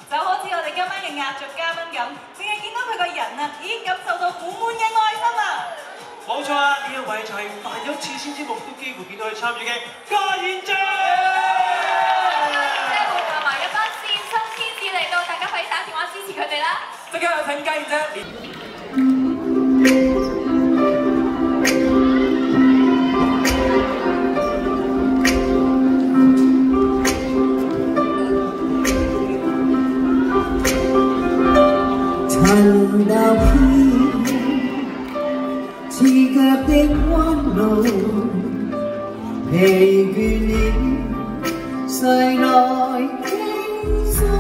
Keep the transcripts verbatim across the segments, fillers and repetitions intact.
就好似我哋今晚嘅壓軸嘉賓咁，淨係見到佢個人啊，已經感受到滿滿嘅愛心啦。 冇錯啊，呢一位就係凡有慈善節目都幾乎見到佢參與嘅家燕姐。 家燕姐會帶埋一班善心天使嚟到，大家快啲打電話支持佢哋啦！ 即刻有請家燕姐。 陳流血，刺腳的彎路，疲倦了，誰來傾訴？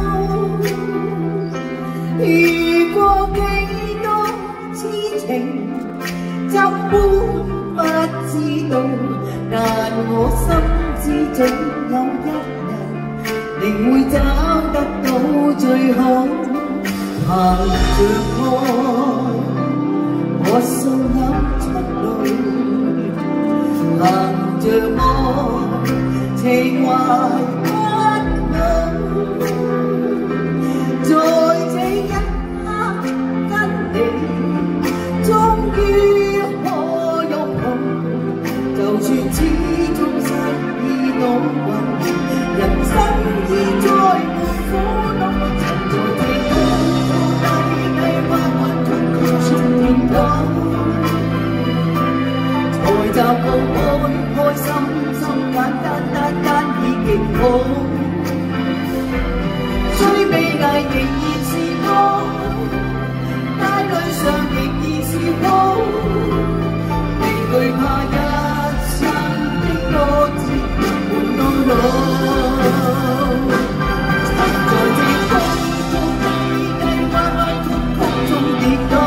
遇過幾多痴情，怎般不知道？但我心知總有一日，定會找得到最好。 行着愛，我心有出路；行着愛，情懷不老。在這一刻跟你，終於可擁抱，就算始終失意倒運，人生已再沒苦惱。 才習慣開開心心，簡單單單已極好。最美麗仍然是我，帶淚上仍然是我，未懼怕一生的波折滿到老。曾在這風中低低彎彎曲曲中跌倒，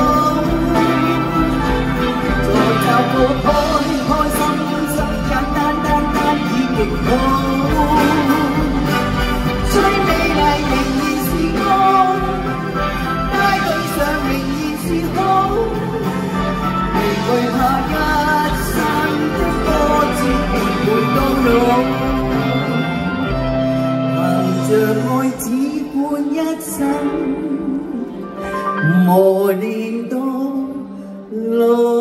才習慣。 最美麗仍然是我，街對上仍然是好，未懼怕一生的波折陪到老。憑着愛只管一生，磨練到老。